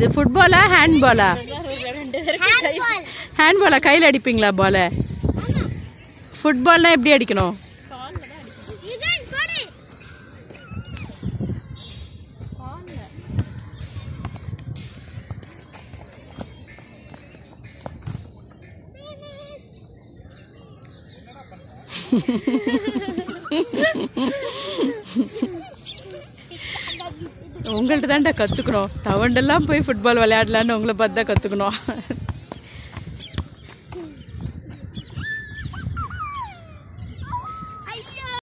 இது ஃபுட்பாலா ஹேண்ட்பாலா? ஹேண்ட்பாலா கையில் அடிப்பீங்களா பால? ஃபுட்பால்னா எப்படி அடிக்கணும்? உங்கள்ட்ட தான்டா கற்றுக்கணும். தவண்டெல்லாம் போய் ஃபுட்பால் விளையாடலான்னு உங்களை பார்த்து தான் கற்றுக்கணும்.